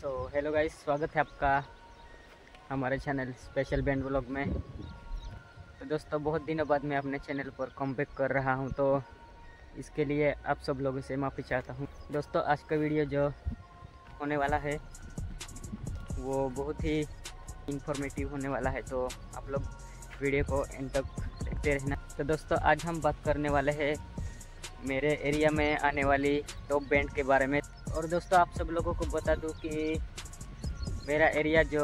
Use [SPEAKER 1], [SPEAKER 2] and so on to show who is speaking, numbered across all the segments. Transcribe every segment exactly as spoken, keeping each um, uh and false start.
[SPEAKER 1] So hello guys, स्वागत है आपका हमारे चैनल स्पेशल बैंड व्लॉग में। तो दोस्तों, बहुत दिनों बाद मैं अपने चैनल पर कमबैक कर रहा हूं, तो इसके लिए आप सब लोगों से माफ़ी चाहता हूं। दोस्तों, आज का वीडियो जो होने वाला है वो बहुत ही इंफॉर्मेटिव होने वाला है, तो आप लोग वीडियो को एंड तक देखते रहना। तो दोस्तों, आज हम बात करने वाले हैं मेरे एरिया में आने वाली टॉप बैंड के बारे में। और दोस्तों, आप सब लोगों को बता दूं कि मेरा एरिया जो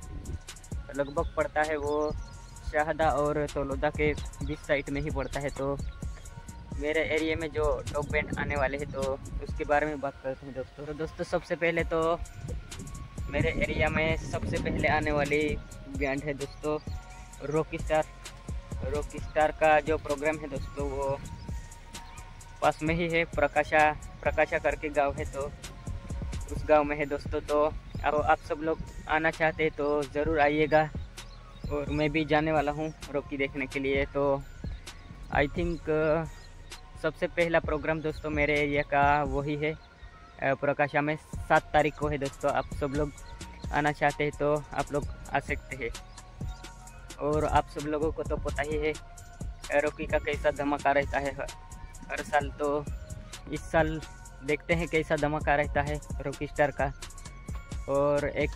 [SPEAKER 1] लगभग पड़ता है वो शाहदा और तोलोदा के बीच साइड में ही पड़ता है। तो मेरे एरिया में जो टॉप बैंड आने वाले हैं तो उसके बारे में बात करते हैं दोस्तों। तो दोस्तों, सबसे पहले तो मेरे एरिया में सबसे पहले आने वाली बैंड है दोस्तों रॉकी स्टार। रॉकी स्टार का जो प्रोग्राम है दोस्तों वो पास में ही है, प्रकाशा प्रकाशा करके गांव है, तो उस गांव में है दोस्तों। तो अब आप सब लोग आना चाहते हैं तो ज़रूर आइएगा, और मैं भी जाने वाला हूं रॉकी देखने के लिए। तो आई थिंक सबसे पहला प्रोग्राम दोस्तों मेरे एरिया का वही है, प्रकाशा में सात तारीख को है दोस्तों। आप सब लोग आना चाहते हैं तो आप लोग आ सकते हैं। और आप सब लोगों को तो पता ही है रॉकी का कैसा धमाका रहता है हर साल, तो इस साल देखते हैं कैसा धमाका रहता है रॉकी स्टार का। और एक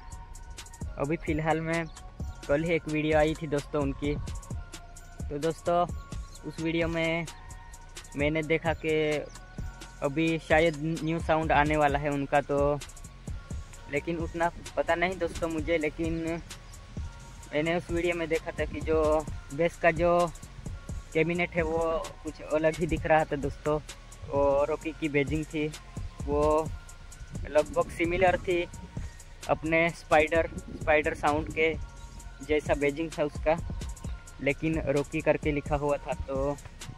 [SPEAKER 1] अभी फ़िलहाल में कल ही एक वीडियो आई थी दोस्तों उनकी। तो दोस्तों, उस वीडियो में मैंने देखा कि अभी शायद न्यू साउंड आने वाला है उनका, तो लेकिन उतना पता नहीं दोस्तों मुझे। लेकिन मैंने उस वीडियो में देखा था कि जो बेस का जो कैबिनेट है वो कुछ अलग ही दिख रहा था दोस्तों। और रॉकी की बेजिंग थी वो लगभग सिमिलर थी अपने स्पाइडर स्पाइडर साउंड के जैसा बेजिंग था उसका, लेकिन रॉकी करके लिखा हुआ था। तो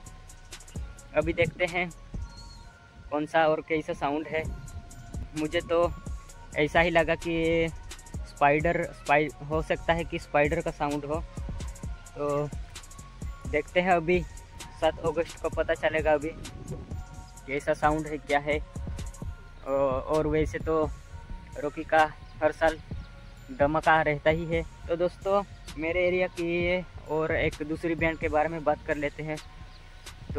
[SPEAKER 1] अभी देखते हैं कौन सा और कैसा साउंड है। मुझे तो ऐसा ही लगा कि स्पाइडर स्पाइ हो सकता है कि स्पाइडर का साउंड हो। तो देखते हैं, अभी सात अगस्त को पता चलेगा अभी कैसा साउंड है क्या है। और वैसे तो रॉकी का हर साल धमाका रहता ही है। तो दोस्तों, मेरे एरिया की और एक दूसरी बैंड के बारे में बात कर लेते हैं। तो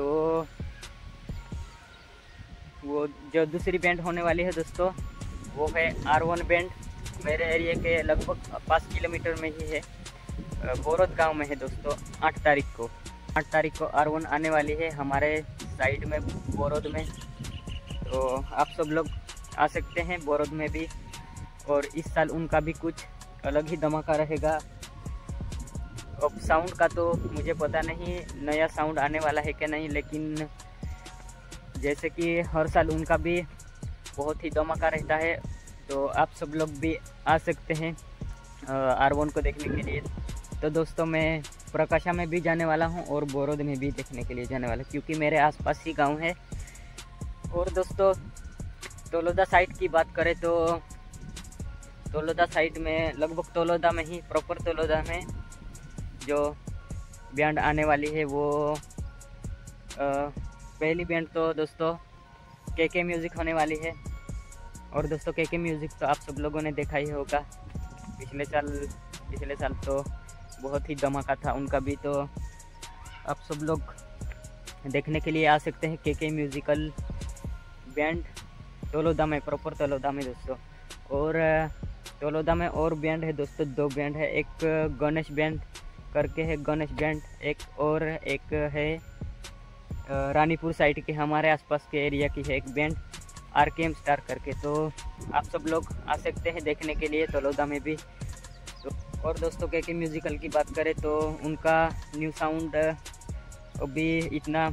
[SPEAKER 1] वो जो दूसरी बैंड होने वाली है दोस्तों वो है आर वन बैंड। मेरे एरिया के लगभग पाँच किलोमीटर में ही है, बोरद गांव में है दोस्तों। आठ तारीख को आठ तारीख को आर वन आने वाली है हमारे साइड में बोरद में। तो आप सब लोग आ सकते हैं बोरद में भी। और इस साल उनका भी कुछ अलग ही धमाका रहेगा। अब साउंड का तो मुझे पता नहीं नया साउंड आने वाला है क्या नहीं, लेकिन जैसे कि हर साल उनका भी बहुत ही धमाका रहता है, तो आप सब लोग भी आ सकते हैं आर वन को देखने के लिए। तो दोस्तों, मैं प्रकाशा में भी जाने वाला हूं और बोरद में भी देखने के लिए जाने वाला, क्योंकि मेरे आसपास ही गांव है। और दोस्तों, तोलोदा साइड की बात करें तो तोलोदा साइड में लगभग तोलोदा में ही प्रॉपर तोलोदा में जो बैंड आने वाली है वो आ, पहली बैंड तो दोस्तों के के म्यूज़िक होने वाली है। और दोस्तों, के के म्यूज़िक तो आप सब लोगों ने देखा ही होगा, पिछले साल पिछले साल तो बहुत ही धमाका था उनका भी। तो आप सब लोग देखने के लिए आ सकते हैं के के म्यूज़िकल बैंड तोलोदा में, प्रॉपर तोलोदा में दोस्तों। और तोलोदा में और बैंड है दोस्तों, दो बैंड है। एक गणेश बैंड करके है, गणेश बैंड एक, और एक है रानीपुर साइड के हमारे आसपास के एरिया की है एक band R K M star करके। तो आप सब लोग आ सकते हैं देखने के लिए तोलोदा में भी। तो और दोस्तों, के के म्यूज़िकल की बात करें तो उनका न्यू साउंड अभी इतना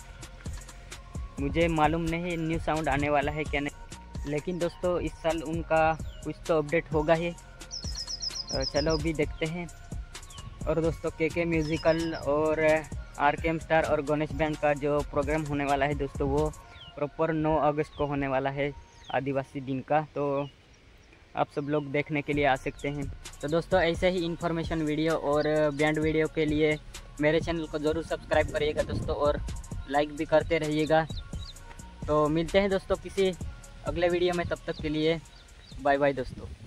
[SPEAKER 1] मुझे मालूम नहीं न्यू साउंड आने वाला है क्या नहीं, लेकिन दोस्तों इस साल उनका कुछ तो अपडेट होगा ही। चलो अभी देखते हैं। और दोस्तों, के के म्यूज़िकल और आर के एम स्टार और गणेश बैंड का जो प्रोग्राम होने वाला है दोस्तों वो प्रॉपर नौ अगस्त को होने वाला है, आदिवासी दिन का। तो आप सब लोग देखने के लिए आ सकते हैं। तो दोस्तों, ऐसे ही इन्फॉर्मेशन वीडियो और बैंड वीडियो के लिए मेरे चैनल को ज़रूर सब्सक्राइब करिएगा दोस्तों, और लाइक भी करते रहिएगा। तो मिलते हैं दोस्तों किसी अगले वीडियो में, तब तक के लिए बाय बाय दोस्तों।